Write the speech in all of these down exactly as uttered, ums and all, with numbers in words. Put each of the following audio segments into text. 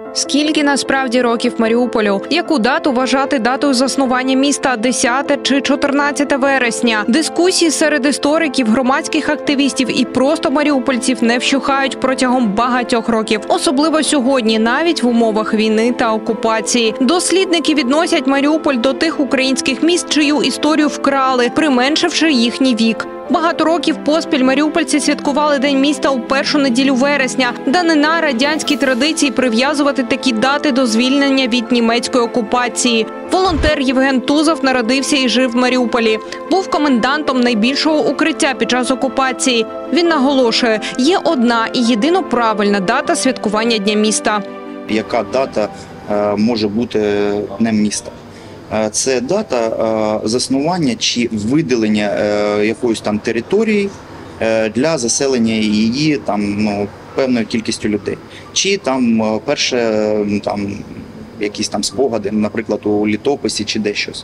Скільки насправді років Маріуполю? Яку дату вважати датою заснування міста – десяте чи чотирнадцяте вересня? Дискусії серед істориків, громадських активістів і просто маріупольців не вщухають протягом багатьох років. Особливо сьогодні, навіть в умовах війни та окупації. Дослідники відносять Маріуполь до тих українських міст, чию історію вкрали, применшивши їхній вік. Багато років поспіль маріупольці святкували День міста у першу неділю вересня. Данина радянській традиції прив'язувати такі дати до звільнення від німецької окупації. Волонтер Євген Тузов народився і жив в Маріуполі. Був комендантом найбільшого укриття під час окупації. Він наголошує, є одна і єдино правильна дата святкування Дня міста. Яка дата може бути Днем міста? Це дата заснування чи виділення якоїсь там території для заселення її там, ну, певною кількістю людей. Чи там перше там, якісь там спогади, наприклад, у літописі чи дещось.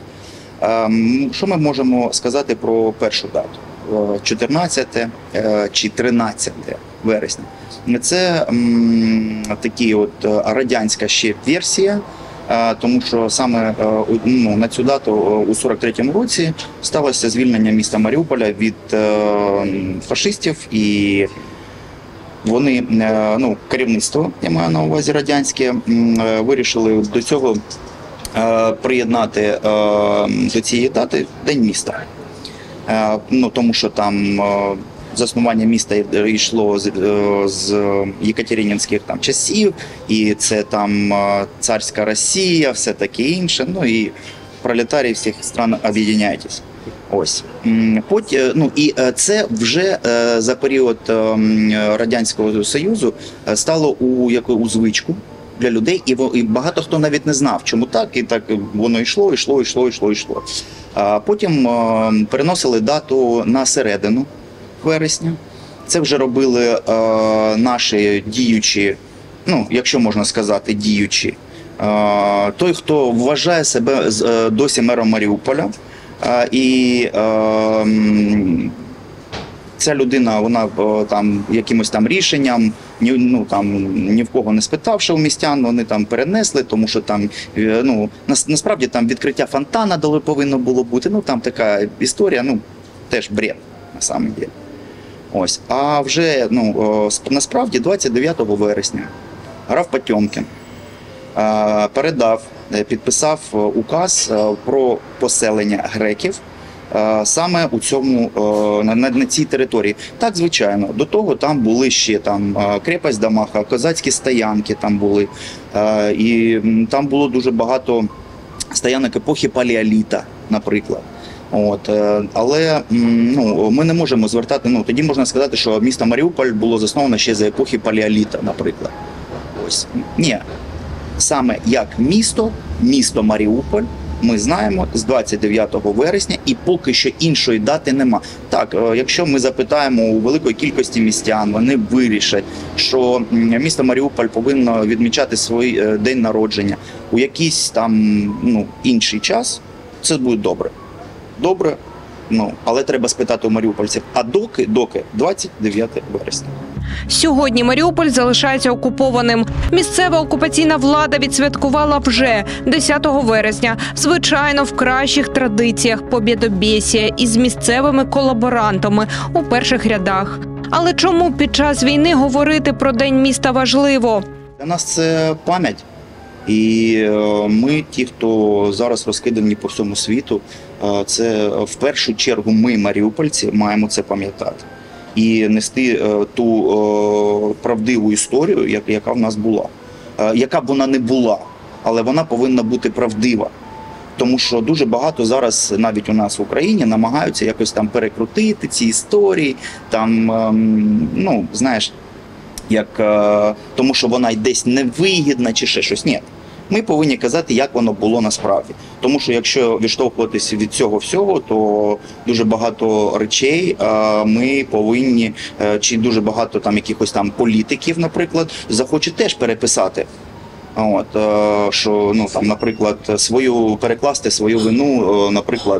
Що ми можемо сказати про першу дату? чотирнадцяте чи тринадцяте вересня. Це м, такі от радянська ще версія. Тому що саме ну, на цю дату у сорок третьому році сталося звільнення міста Маріуполя від фашистів, і вони, ну, керівництво, я маю на увазі радянське, вирішили до цього приєднати до цієї дати День міста. Ну, тому що там заснування міста йшло з, з єкатерининських там часів, і це там царська Росія, все таке інше. Ну і пролетарії всіх стран об'єднуйтесь. Ось. Потім, ну і це вже за період Радянського Союзу стало у яку у звичку для людей, і, і багато хто навіть не знав, чому так, і так воно йшло, йшло, йшло, йшло, йшло. А потім переносили дату на середину вересня. Це вже робили е, наші діючі, ну, якщо можна сказати, діючі. Е, той, хто вважає себе е, досі мером Маріуполя, е, і е, ця людина, вона е, там якимось там рішенням, ні, ну, там, ні в кого не спитавши у містян, вони там перенесли, тому що там, е, ну, насправді там відкриття фонтана повинно було бути, ну, там така історія, ну, теж бред, на самом деле. Ось, а вже, ну, насправді двадцять дев'ятого вересня граф Потьомкін передав, підписав указ про поселення греків саме у цьому, на, на цій території. Так, звичайно, до того там були ще там крепость Дамаха, козацькі стоянки там були, і там було дуже багато стоянок епохи палеоліта, наприклад. От, але ну, ми не можемо звертати, ну, тоді можна сказати, що місто Маріуполь було засновано ще за епохи палеоліта, наприклад. Ось. Ні, саме як місто, місто Маріуполь, ми знаємо з двадцять дев'ятого вересня, і поки що іншої дати нема. Так, якщо ми запитаємо у великої кількості містян, вони вирішать, що місто Маріуполь повинно відмічати свій день народження у якийсь там, ну, інший час, це буде добре. Добре, ну, але треба спитати у маріупольців, а доки, доки двадцять дев'яте вересня. Сьогодні Маріуполь залишається окупованим. Місцева окупаційна влада відсвяткувала вже десятого вересня. Звичайно, в кращих традиціях побєдобєсія із місцевими колаборантами у перших рядах. Але чому під час війни говорити про День міста важливо? Для нас це пам'ять. І ми, ті, хто зараз розкидані по всьому світу, це в першу чергу ми, маріупольці, маємо це пам'ятати. І нести ту правдиву історію, яка в нас була. Яка б вона не була, але вона повинна бути правдива. Тому що дуже багато зараз, навіть у нас в Україні, намагаються якось там перекрутити ці історії, там, ну, знаєш, як, тому що вона десь невигідна чи ще щось. Ні. Ми повинні казати, як воно було насправді. Тому що якщо відштовхуватися від цього всього, то дуже багато речей ми повинні, чи дуже багато там якихось там політиків, наприклад, захочуть теж переписати. От, що, ну, там, наприклад, свою, перекласти свою вину, наприклад,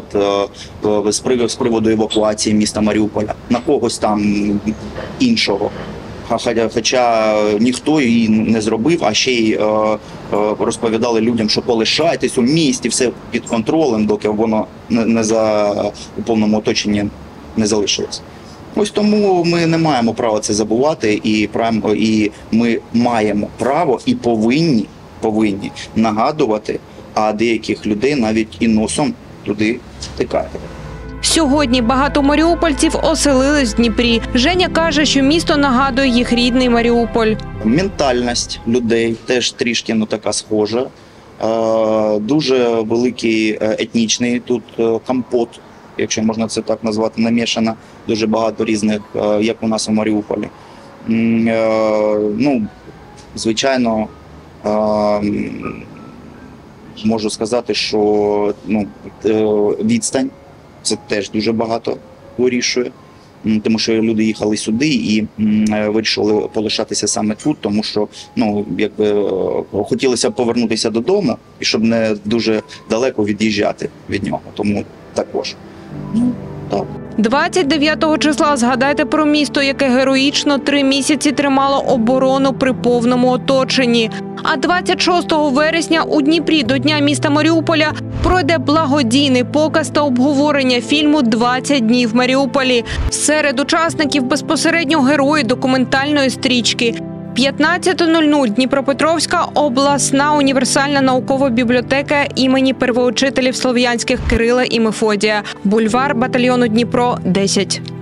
з приводу евакуації міста Маріуполя на когось там іншого. Хоча, хоча ніхто її не зробив, а ще й е, е, розповідали людям, що полишайтесь у місті, все під контролем, доки воно не, не за у повному оточенні не залишилось. Ось тому ми не маємо права це забувати, і, і ми маємо право і повинні, повинні нагадувати, а деяких людей навіть і носом туди втикають. Сьогодні багато маріупольців оселились в Дніпрі. Женя каже, що місто нагадує їх рідний Маріуполь. Ментальність людей теж трішки ну, така схожа. Е, дуже великий етнічний тут компот, якщо можна це так назвати, намішано. Дуже багато різних, е, як у нас у Маріуполі. Е, ну, звичайно, е, можу сказати, що ну, відстань. Це теж дуже багато вирішує, тому що люди їхали сюди і вирішили полишатися саме тут, тому що ну, якби, хотілося повернутися додому і щоб не дуже далеко від'їжджати від нього. Тому також. Ну, так. двадцять дев'ятого числа згадайте про місто, яке героїчно три місяці тримало оборону при повному оточенні. А двадцять шостого вересня у Дніпрі до Дня міста Маріуполя пройде благодійний показ та обговорення фільму «двадцять днів в Маріуполі». Серед учасників безпосередньо герої документальної стрічки. п'ятнадцята нуль нуль Дніпропетровська обласна універсальна наукова бібліотека імені первоучителів слов'янських Кирила і Мефодія. Бульвар батальйону Дніпро, десять.